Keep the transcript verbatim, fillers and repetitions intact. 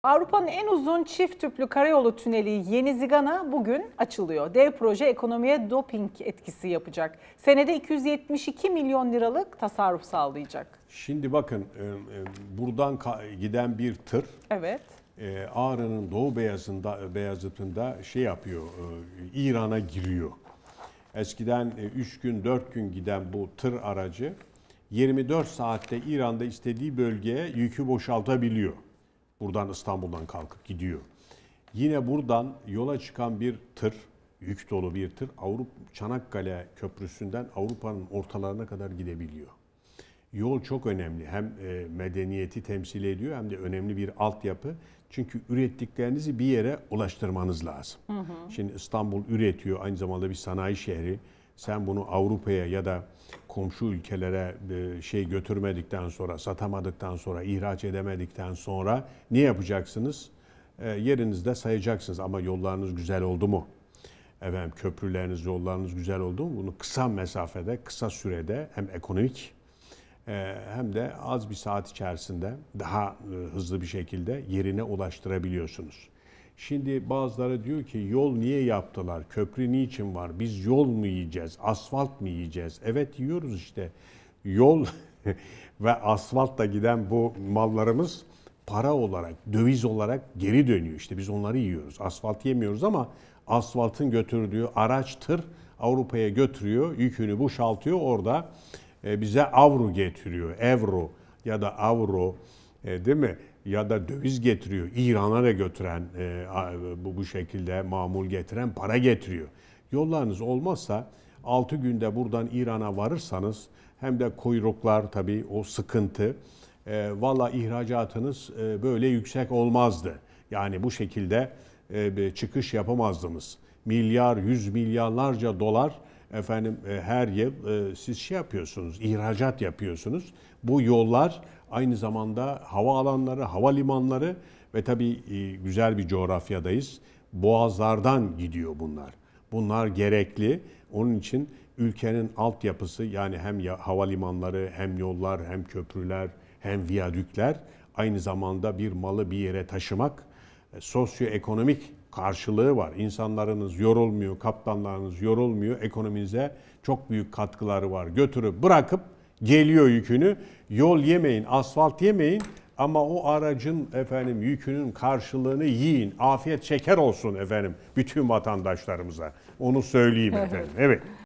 Avrupa'nın en uzun çift tüplü karayolu tüneli Yeni Zigana bugün açılıyor. Dev proje ekonomiye doping etkisi yapacak. Senede iki yüz yetmiş iki milyon liralık tasarruf sağlayacak. Şimdi bakın buradan giden bir tır Evet. Ağrı'nın Doğu Beyazı'nda, Beyazıt'ında şey yapıyor, İran'a giriyor. Eskiden üç gün dört gün giden bu tır aracı yirmi dört saatte İran'da istediği bölgeye yükü boşaltabiliyor. Buradan İstanbul'dan kalkıp gidiyor. Yine buradan yola çıkan bir tır, yük dolu bir tır Avrupa Çanakkale Köprüsü'nden Avrupa'nın ortalarına kadar gidebiliyor. Yol çok önemli. Hem medeniyeti temsil ediyor hem de önemli bir altyapı. Çünkü ürettiklerinizi bir yere ulaştırmanız lazım. Hı hı. Şimdi İstanbul üretiyor, aynı zamanda bir sanayi şehri. Sen bunu Avrupa'ya ya da komşu ülkelere şey götürmedikten sonra, satamadıktan sonra, ihraç edemedikten sonra ne yapacaksınız? Yerinizde sayacaksınız ama yollarınız güzel oldu mu? Efendim köprüleriniz, yollarınız güzel oldu mu? Bunu kısa mesafede, kısa sürede hem ekonomik hem de az bir saat içerisinde daha hızlı bir şekilde yerine ulaştırabiliyorsunuz. Şimdi bazıları diyor ki yol niye yaptılar? Köprü niçin var? Biz yol mu yiyeceğiz? Asfalt mı yiyeceğiz? Evet yiyoruz işte. Yol ve asfaltla giden bu mallarımız para olarak, döviz olarak geri dönüyor. İşte biz onları yiyoruz. Asfalt yemiyoruz ama asfaltın götürdüğü araç tır Avrupa'ya götürüyor, yükünü boşaltıyor orada. Bize avro getiriyor, evro ya da avro değil mi? Ya da döviz getiriyor. İran'a da götüren bu bu şekilde mamul getiren para getiriyor. Yollarınız olmazsa altı günde buradan İran'a varırsanız hem de kuyruklar tabii o sıkıntı. Valla ihracatınız böyle yüksek olmazdı. Yani bu şekilde çıkış yapamazdınız. Milyar, yüz milyarlarca dolar efendim her yıl siz şey yapıyorsunuz, ihracat yapıyorsunuz. Bu yollar aynı zamanda havaalanları, havalimanları ve tabii güzel bir coğrafyadayız. Boğazlardan gidiyor bunlar. Bunlar gerekli. Onun için ülkenin altyapısı yani hem havalimanları, hem yollar, hem köprüler, hem viyadükler aynı zamanda bir malı bir yere taşımak sosyoekonomik karşılığı var. İnsanlarınız yorulmuyor, kaptanlarınız yorulmuyor. Ekonominize çok büyük katkıları var. Götürüp bırakıp geliyor yükünü. Yol yemeyin, asfalt yemeyin ama o aracın efendim yükünün karşılığını yiyin. Afiyet şeker olsun efendim bütün vatandaşlarımıza. Onu söyleyeyim efendim. Evet.